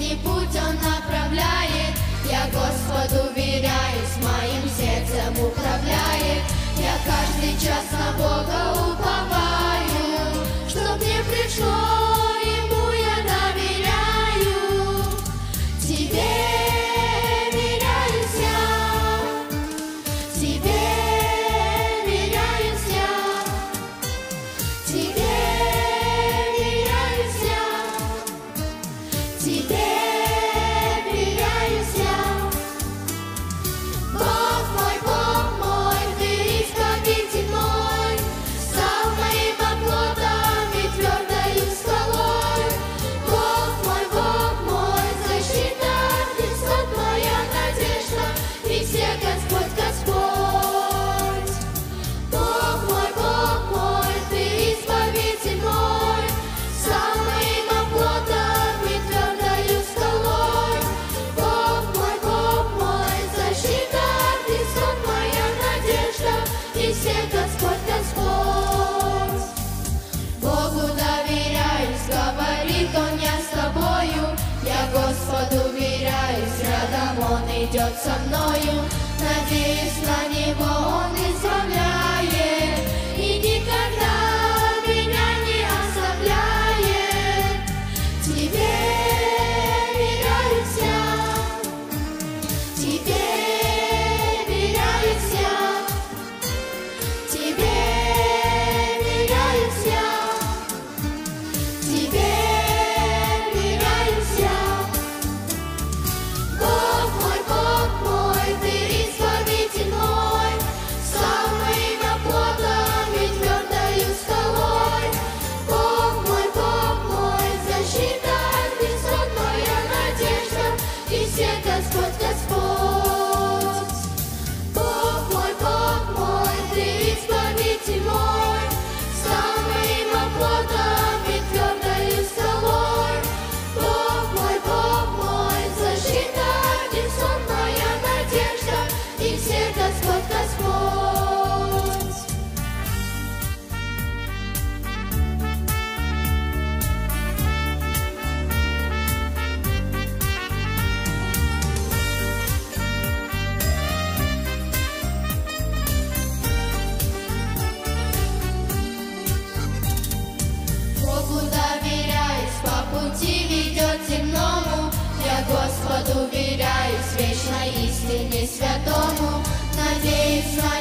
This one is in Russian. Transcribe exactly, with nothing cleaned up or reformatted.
жизни путь Он направляет. Я Господу веряюсь, моим сердцем управляет. Я каждый час на Бога уповаю, чтоб мне пришло, Ему я доверяю. Тебе веряюсь я, Тебе веряюсь я, Тебе веряюсь я, Тебе веряюсь я. Бог мой, Бог мой, Ты избавитель мой, стал моим оплотом и твердою скалой. Бог мой, Бог мой, защита, Христос моя надежда, и все Господь, Господь. Бог мой, Бог мой, Ты избавитель мой, стал моим оплотом и твердою скалой. Бог мой, Бог мой, защита, Христос моя надежда, и все Господь, Господь. Богу доверяюсь, говорит Он, я с тобою. Я Господу веряюсь, рядом Он идет со мною. Надеюсь на Него, Он избавляет и никогда меня не оставляет. Тебе веряюсь я, Тебе веряюсь я, Тебе веряюсь я, Тебе веряюсь я. Бог мой, Бог мой, Ты избавитель мой, стал моим оплотом и твердою скалой. Бог мой, Бог мой, защита, Христос моя надежда, и все Господь, Господь. Бог мой, Бог мой, Ты избавитель мой, стал моим оплотом и твердою скалой. Бог мой, Бог мой, защита, Христос моя надежда, и все Господь, Господь. Богу доверяюсь, по пути ведет земному. Я Господу веряюсь, вечной истине святому. Надеюсь на